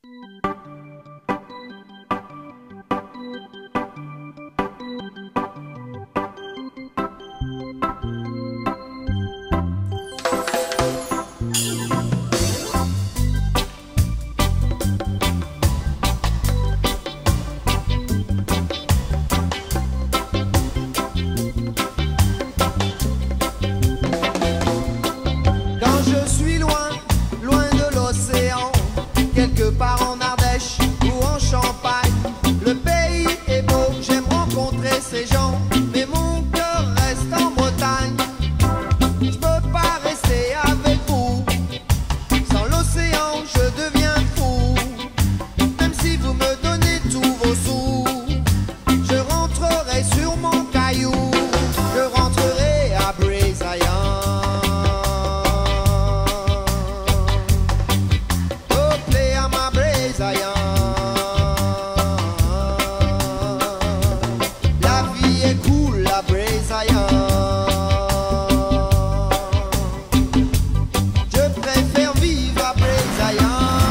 Quelque part en Ardèche ou en Champagne, le pays est beau, j'aime rencontrer ces gens, mais mon cœur reste en Bretagne. Je peux pas rester avec vous, sans l'océan je deviens fou. Même si vous me donnez tous vos sous, je rentrerai sur mon caillou, je rentrerai à Brisaillant. La vie est cool à Brisaillant. Je préfère vivre à Brisaillant.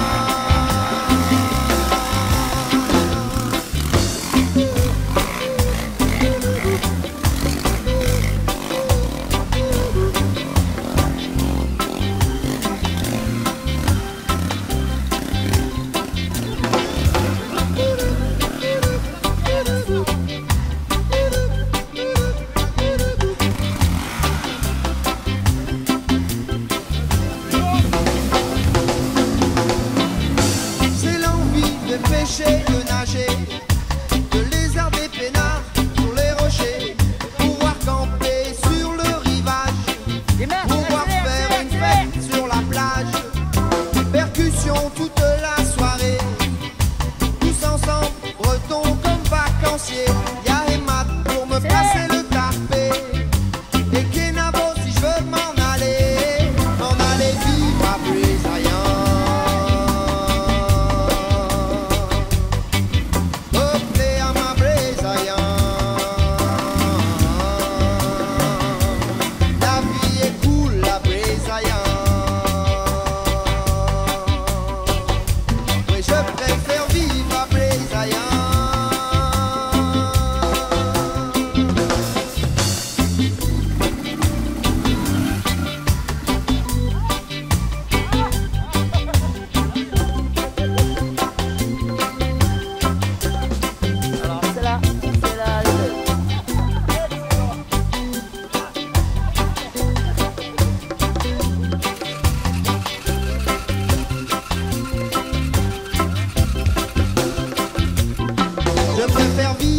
Pêcher, de nager, de lézarder peinard sur les rochers, pouvoir camper sur le rivage, pouvoir faire une fête sur la plage, percussion toute la soirée, tous ensemble, bretons comme vacanciers, y'a Emma pour me passer le tarpé, et Kenavo si je veux m'en aller vivre à Brisaillant. Je préfère vivre à Brisaillant. Alors c'est là. Je préfère vivre